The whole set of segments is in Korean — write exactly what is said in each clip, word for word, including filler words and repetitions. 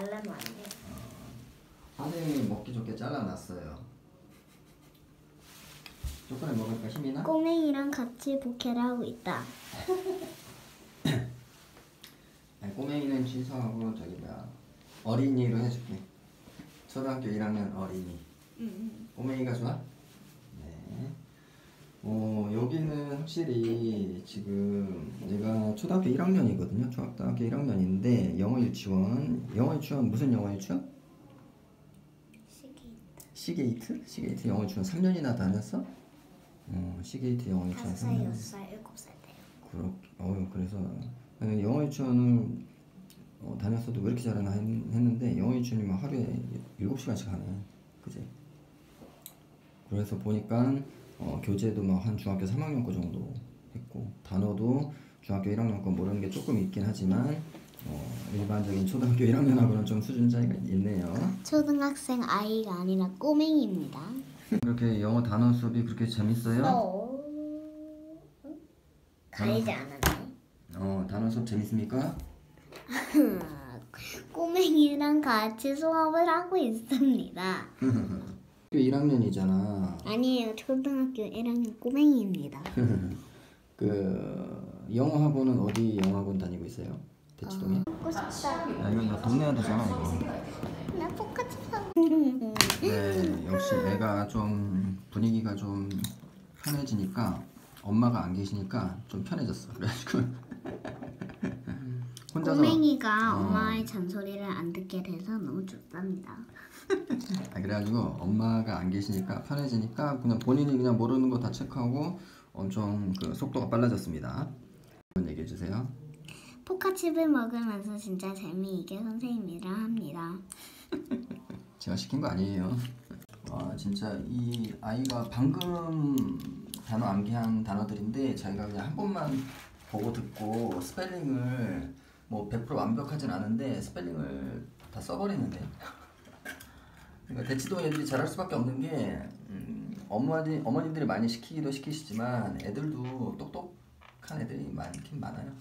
잘라면 안 돼. 어, 선생님이 먹기 좋게 잘라놨어요. 초콜릿 먹을까 힘이 나? 꼬맹이랑 같이 복회를 하고 있다. 아니, 꼬맹이는 취소하고 저기 뭐야 어린이로 해줄게. 초등학교 일 학년 어린이. 응. 꼬맹이가 좋아? 네. 어, 여기는 확실히 지금 얘가 초등학교 일 학년이거든요. 초등학교 일 학년인데 영어 유치원. 영어 유치원 무슨 영어 유치원? 시게이트. 시게이트? 시게이트 영어 유치원 삼 년이나 다녔어? 어, 시게이트 영어 유치원 다섯 삼 살, 년. 여섯 살, 일곱 살 때요. 그렇게. 어, 그래서 영어 유치원을 어, 다녔어도 왜 이렇게 잘하나 했, 했는데 영어 유치원이면 하루에 일곱 시간씩 하네. 그지? 그래서 보니까 어, 교재도 막 한 중학교 삼 학년 거 정도 했고 단어도 중학교 일 학년 거 모르는 게 조금 있긴 하지만 어, 일반적인 초등학교 일 학년하고는 좀 수준 차이가 있네요. 초등학생 아이가 아니라 꼬맹이입니다. 그렇게 영어 단어 수업이 그렇게 재밌어요? 어... 가리지 않았네. 어, 단어 수업 재밌습니까? 꼬맹이랑 같이 수업을 하고 있습니다. 학교 일 학년이잖아. 아니에요. 초등학교 일 학년 꼬맹이입니다. 그 영어 학원은 어디 영어 학원 다니고 있어요? 대치동에? 어, 먹고 싶다. 야, 이거 너 동네 아들잖아 이거. 나 똑같이 사. 네, 역시 애가 좀 분위기가 좀 편해지니까 엄마가 안 계시니까 좀 편해졌어. 그래가지고 혼자서 꼬맹이가 어. 엄마의 잔소리를 안 듣게 돼서 너무 좋답니다. 아, 그래가지고 엄마가 안 계시니까 편해지니까 그냥 본인이 그냥 모르는 거 다 체크하고 엄청 그 속도가 빨라졌습니다. 한번 얘기해 주세요. 포카칩을 먹으면서 진짜 재미있게 선생님이랑 합니다. 제가 시킨 거 아니에요. 와, 진짜 이 아이가 방금 단어 암기한 단어들인데 자기가 그냥 한 번만 보고 듣고 스펠링을 뭐 백 퍼센트 완벽하진 않은데 스펠링을 다 써버리는데. 그러니까 대치동 애들이 잘할 수밖에 없는 게 음, 어머니, 어머니들이 많이 시키기도 시키시지만 애들도 똑똑한 애들이 많긴 많아요.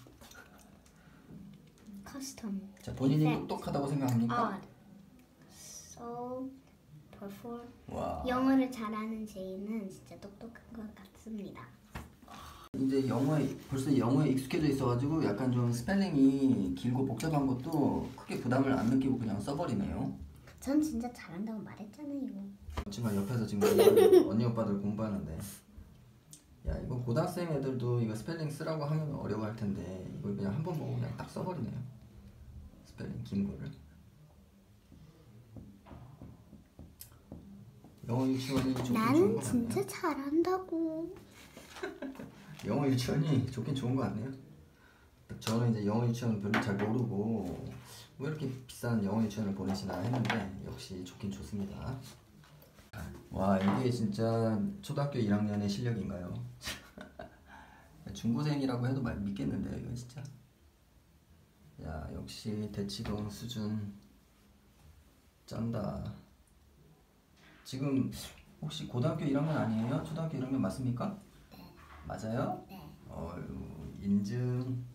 커스텀. 자, 본인이 똑똑하다고 생각합니까? odd, so, perform. 와. 영어를 잘하는 제이는 진짜 똑똑한 것 같습니다. 이제 영어에 벌써 영어에 익숙해져 있어가지고 약간 좀 스펠링이 길고 복잡한 것도 크게 부담을 안 느끼고 그냥 써버리네요. 전 진짜 잘한다고 말했잖아요. 지금 옆에서 지금 언니 오빠들 공부하는데 야 이거 고등학생 애들도 이거 스펠링 쓰라고 하면 어려워할 텐데 이걸 그냥 한 번 보고 그냥 딱 써버리네요. 스펠링 긴 거를. 영어 유치원이 좋긴 좋은 나는 거 진짜 같네요. 잘한다고. 영어 유치원이 좋긴 좋은 거 같네요. 저는 이제 영어 유치원 별로 잘 모르고 왜 이렇게 비싼 영어 유치원을 보내시나 했는데 역시 좋긴 좋습니다. 와, 이게 진짜 초등학교 일 학년의 실력인가요? 중고생이라고 해도 말 믿겠는데요, 이건 진짜. 야, 역시 대치동 수준 쩐다. 지금 혹시 고등학교 일 학년 아니에요? 초등학교 일 학년 맞습니까? 네. 맞아요? 네. 어휴, 인증.